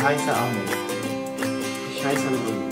heiße Ahmed. Ich heiße Ahmed.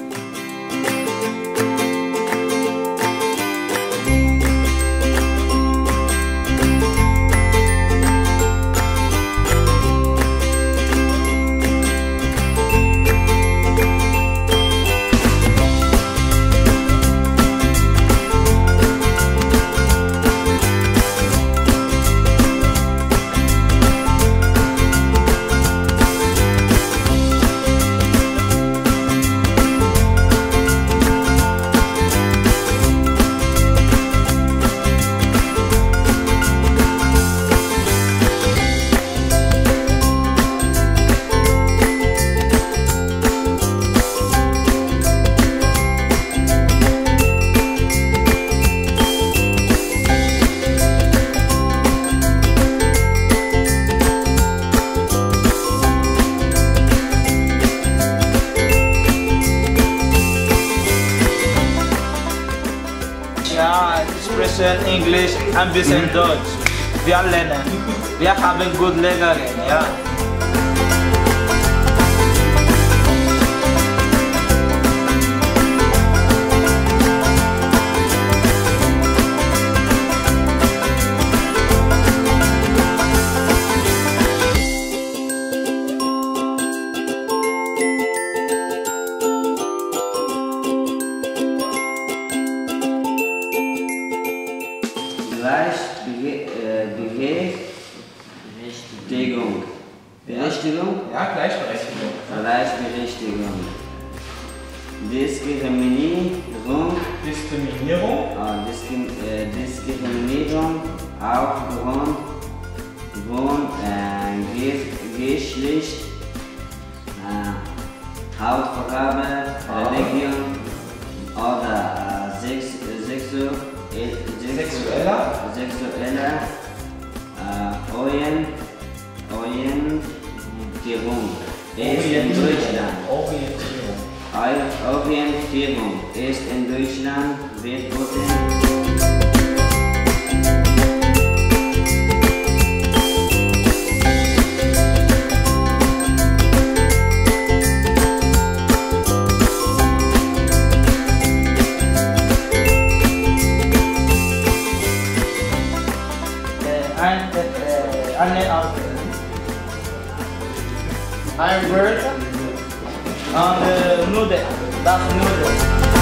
Ja, ich spreche Englisch, ein bisschen Deutsch. Wir lernen. Wir haben gute Lehrerin, ja. Berechtigung. Berechtigung? Ja, Gleichberechtigung. Gleichberechtigung. Diskriminierung. Diskriminierung. Diskriminierung aufgrund Geschlecht, Hautfarbe, Religion oder sexueller Orientierung ist in Deutschland. Orientierung ist in Deutschland verboten. Ein Word und Nudeln, das Nudeln.